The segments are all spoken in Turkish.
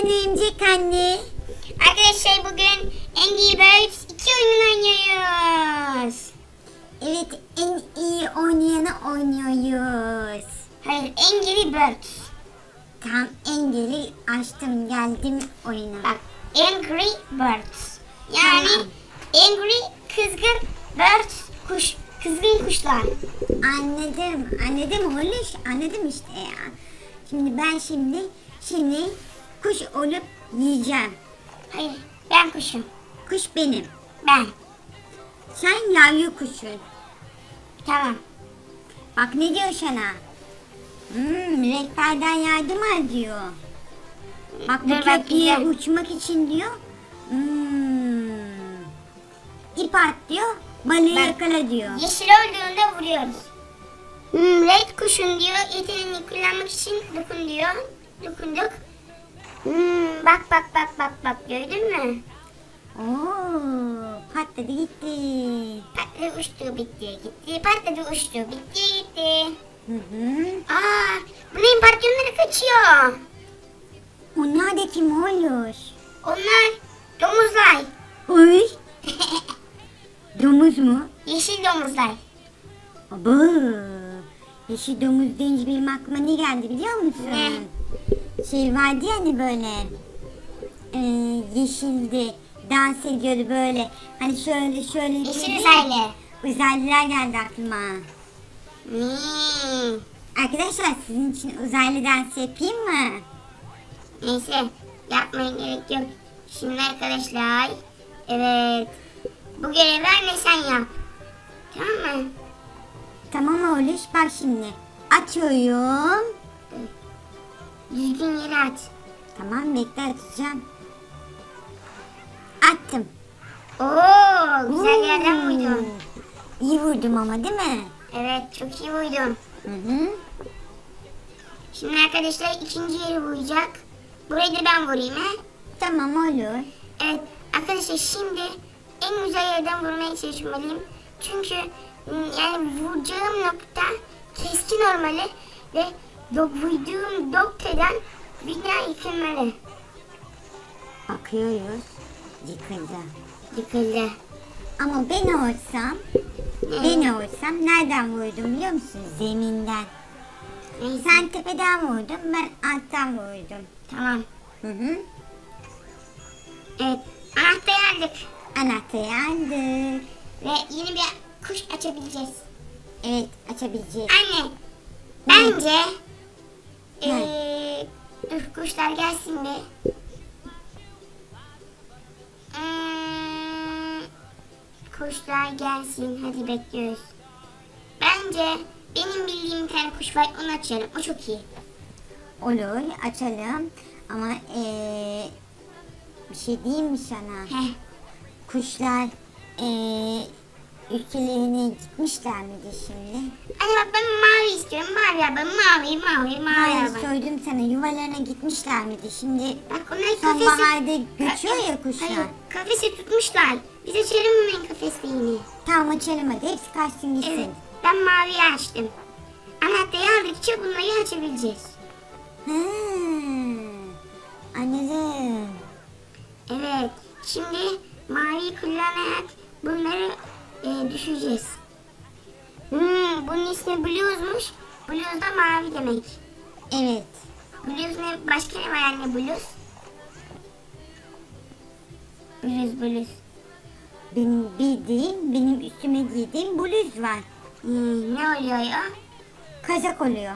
Efendim Jack anne. Arkadaşlar bugün Angry Birds 2 oyununu oynuyoruz. Evet, en iyi oynayanı oynuyoruz. Hayır, Angry Birds. Tam Angry açtım, geldim oyuna. Bak, Angry Birds. Yani Tamam. Angry kızgın birds, kuş, kızgın kuşlar. Anladım oğluş, anladım işte ya. Şimdi ben şimdi kuş olup yiyeceğim. Hayır, ben kuşum. Kuş benim. Ben. Sen yavru kuşun. Tamam. Bak ne diyor sana? Rehberden yardım al diyor. Bak bu Dur, bak, köprüye güzel. uçmak için diyor. İp at diyor. Balığı Bak, yakala diyor. Yeşil olduğunda vuruyoruz. Red kuşun diyor, yeteneğini kullanmak için dokun diyor. Dokunduk. Bak, gördün mü? Oo, patladı gitti. Patladı uçtu bitti gitti. Patladı uçtu bitti gitti. Hı. Aa, bu neyin parçaları kaçıyor? Onlar da kim olur? Onlar domuzlar. Oy. Domuz mu? Yeşil domuzlar. Aba. Yeşil domuz deyince benim aklıma ne geldi biliyor musun? Ne? Şey vardı ya hani böyle. Yeşildi. Dans ediyordu böyle. Hani şöyle. Yeşil uzaylı. Uzaylılar geldi aklıma. Arkadaşlar sizin için uzaylı dans yapayım mı? Neyse, yapmaya gerek yok. Şimdi arkadaşlar, evet, bu görevi anne sen yap. Tamam mı? Tamam oğluş, bak şimdi. Atıyorum. Düzgün yere at. Tamam, bekle, atacağım. Attım. Oo, güzel yerden Oo. vurdun. İyi vurdum ama değil mi? Evet, çok iyi vurdun. Hı. Şimdi arkadaşlar ikinci yeri vuracak. Burayı da ben vurayım he. Tamam olur. Evet arkadaşlar, şimdi en güzel yerden vurmaya çalışmalıyım. Çünkü yani vuracağım nokta keskin olmalı ve vurduğum noktadan bina yıkılmalı. Bakıyoruz. Yıkıldı. Yıkıldı. Ama ben olsam nereden vurdum biliyor musun? Zeminden. Neyse. Sen tepeden vurdun, ben alttan vurdum. Tamam. Hı. Evet, anahtarı aldık Anahtarı aldık. ve yeni bir kuş açabileceğiz. Evet, açabileceğiz. Anne, bence Ne? dur kuşlar gelsin bir. Kuşlar gelsin, hadi bekliyoruz. Bence benim bildiğim bir tane kuş var, onu açalım, o çok iyi. Olur, açalım. Ama bir şey diyeyim mi sana? Heh, Kuşlar ülkelerine gitmişler miydi şimdi? anne bak, ben mavi istiyorum, mavi araba, mavi Hayır, araba. sordum sana, yuvalarına gitmişler miydi? Şimdi Bak onlar sonbaharda göçüyor ya kuşlar. Hayır, kafesi tutmuşlar. Biz açalım hemen kafesliğini. Tamam, açalım hadi, hepsi kaçsın gitsin. Evet, ben maviyi açtım. Anahtarı aldıkça bunları açabileceğiz. Anladım. Evet, şimdi maviyi kullanarak bunları düşüreceğiz. Bunun ismi Blues'muş. Blues da mavi demek. Evet. Blues ne? Başka ne var anne, Blues? Blues. Benim bildiğim, benim üstüme giydiğim bluz var. Ne oluyor ya? Kazak oluyor.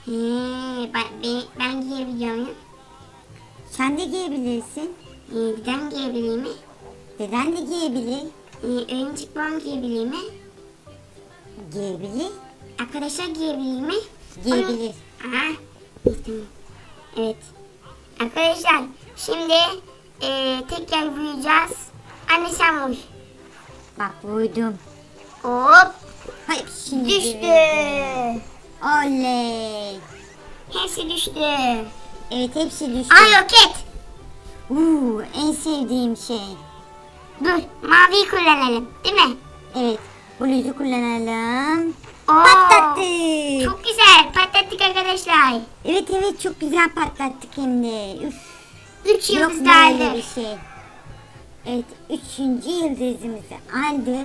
Ben giyebiliyorum. Sen de giyebilirsin. Deden giyebilir mi? Deden de giyebilir. Örümcek babam giyebilir mi? Giyebilir. Arkadaşlar giyebilir mi? Giyebilir. Aha. Tamam. Evet. Arkadaşlar şimdi tekrar vuracağız. Anne sen vur. Bak vurdum. Hop. Hepsini Düştü. vurdum. Oley. Hepsi düştü. Evet, hepsi düştü. Ay roket. En sevdiğim şey. Dur, maviyi kullanalım değil mi? Evet, bluzu kullanalım. Oo, Patlattık. Çok güzel patlattık arkadaşlar. Evet, çok güzel patlattık hem de. Üf. 3 Yok yıldız böyle aldık. bir şey. Evet, 3. yıldızımızı aldık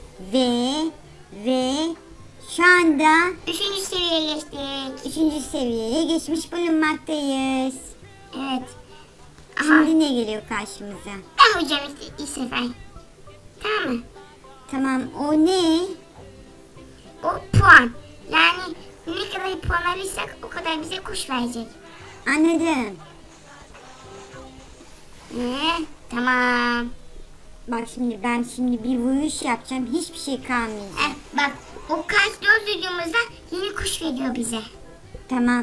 ve şu anda 3. seviyeye geçtik. 3. seviyeye geçmiş bulunmaktayız. Evet. Aha. Şimdi ne geliyor karşımıza? Ben hocam işte ilk sefer. Tamam mı? Tamam, o ne? O puan. Yani ne kadar puan alırsak o kadar bize kuş verecek. Anladım. Tamam. Bak şimdi ben bir vuruş yapacağım, hiçbir şey kalmayacak. Bak o kaç doz duyduğumuzda yeni kuş veriyor bize. Tamam.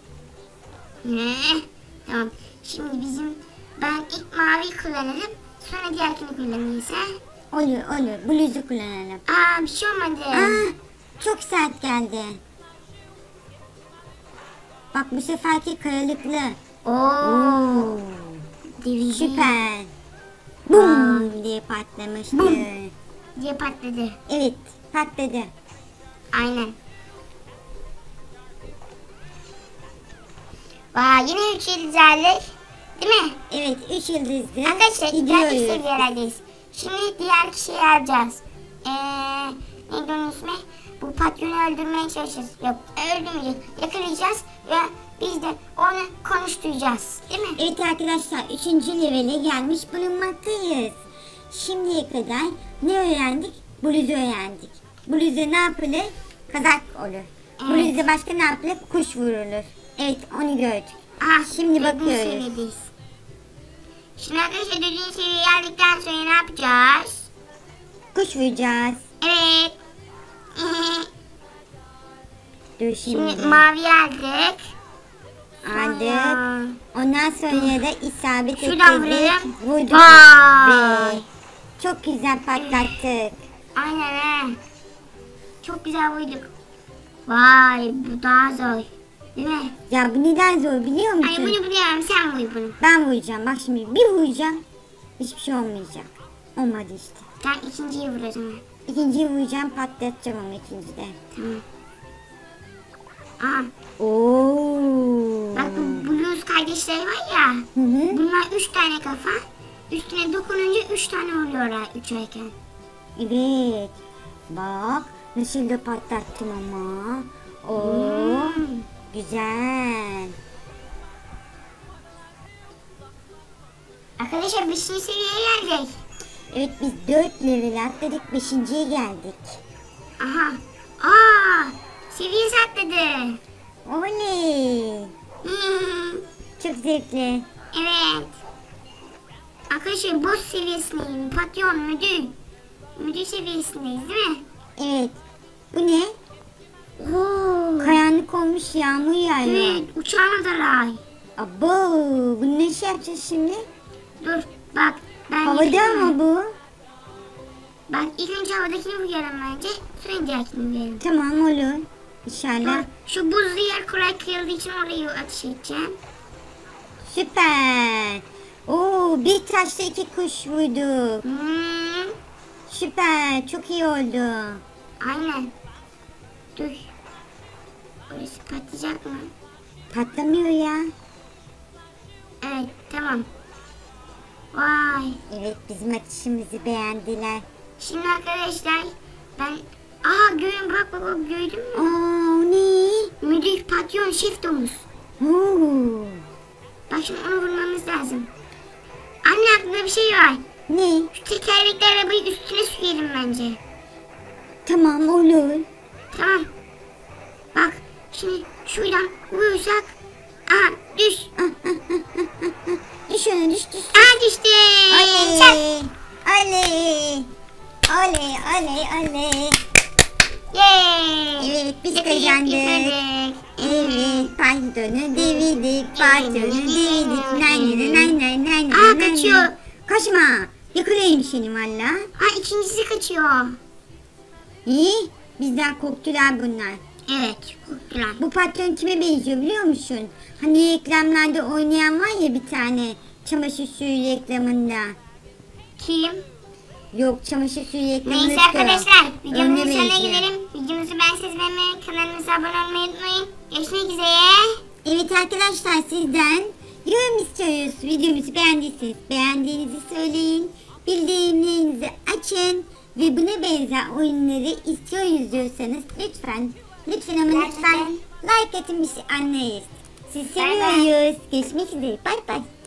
Tamam. Şimdi ben ilk mavi kullanırım. Sonra diğerkini kullanırız ha. Olur. Bluzu kullanalım. Bir şey olmadı. Çok sert geldi. Bak bu seferki karalıklı. Oo. DVD. Süper. Bum diye patlamıştı. Bum. Diye patladı. Evet, patladı. Aynen. Vay yine 3 yıldız aldık. Değil mi? Evet, 3 yıldızlı. Arkadaşlar diğer Gidiyoruz. seviyelerdeyiz. Şimdi diğer kişiyi alacağız. Neydi onun ismi? Bu patronu öldürmeye çalışacağız. Yok öldürmeyeceğiz. Yakalayacağız ve biz de onu konuşturacağız. Değil mi? Evet arkadaşlar, 3. levele gelmiş bulunmaktayız. Şimdiye kadar ne öğrendik? Bluzu öğrendik. Bluzu ne yapılır? Kazak olur. Evet. Bluzu başka ne yapılır? Kuş vurulur. Evet, onu gördük. Şimdi dördüncü bakıyoruz. seviyedeyiz. Şimdi arkadaşlar 4. seviyeye geldikten sonra ne yapacağız? Kuş vuracağız. Evet. Dur Şimdi şimdi. mavi aldık. Aldık. Ondan sonra da isabet Şuradan ettirdik. vuralım. Vurduk. Vay. Ve çok güzel patlattık. Aynen he. Çok güzel vurduk. Vay bu daha zor. Değil mi? Ya bu neden zor biliyor musun? Ay bunu biliyorum sen vur bunu. Ben vuracağım. Bak şimdi bir vuracağım. Hiçbir şey olmayacak. Olmadı işte. Ben ikinciyi vur o zaman. İkinciyi vuracağım, patlatacağım onu ikincide. Tamam. Aha Oo. bak bu Blues kardeşleri var ya. Hı hı. Bunlar 3 tane kafa. Üstüne dokununca 3 tane oluyorlar uçarken. Evet. Bak nasıl da patlattım ama. Oo. Güzel. Arkadaşlar 5. seviyeye geldik. Evet biz 4 level atladık, 5.'ye geldik. Aha. Seviye atladı. Oley. Çok zevkli. Evet. Arkadaşlar boss seviyesindeyim. Patron, müdür. Müdür seviyesindeyiz değil mi? Evet. Bu ne? Oo. Karanlık olmuş, yağmur yağıyor. Evet uçağın adalar. Abo, bunu nasıl yapacağız şimdi? Dur bak. Ben Havada yapayım mı mı? bu? Bak ilk önce havadakini vuralım bence. Sonra diğerkini vuralım. Tamam olur. İnşallah. Dur, şu buzlu yer kolay kırıldığı için orayı ateş edeceğim. Süper. Oo, bir taşla 2 kuş vurduk. Süper, çok iyi oldu. Aynen. Dur. Orası patlayacak mı? Patlamıyor ya. Evet tamam. Vay. Evet, bizim atışımızı beğendiler. Şimdi arkadaşlar ben görün bak gördün mü? Aa, o ne? Müdür patron şef domuz. Oo. Bak şimdi onu vurmamız lazım. Anne aklımda bir şey var. Ne? Şu tekerlekli arabayı üstüne sürelim bence. Tamam olur. Tamam. Bak şimdi şuradan vurursak. Düş. Düş ona, düş. Düştü. Çak. Oley. Oley. Oley, oley, oley. Yay. Evet, biz Yakaladık, kazandık. yakaladık. Evet, paydonu devirdik, paydonu devirdik. Nay. Kaçıyor. Kaçma. Yakalayayım seni valla. İkincisi kaçıyor. İyi, bizden korktular bunlar. Evet, korktular. Bu patron kime benziyor biliyor musun? Hani reklamlarda oynayan var ya bir tane. Çamaşır suyu reklamında. Kim? Yok, çamaşır suyu reklamında. Neyse arkadaşlar, videomuzun Önüne sonuna benziyor. gidelim. Videomuzu beğenseniz beğenmeyi, kanalımıza abone olmayı unutmayın. Görüşmek üzere. Evet arkadaşlar, sizden yorum istiyoruz. Videomuzu beğendiyseniz beğendiğinizi söyleyin. Bildirimlerinizi açın. Ve buna benzer oyunları istiyoruz diyorsanız lütfen ama lütfen like atın, bir şey anlayız. Sizi Bay bay. seviyoruz. Görüşmek üzere. Bay bay.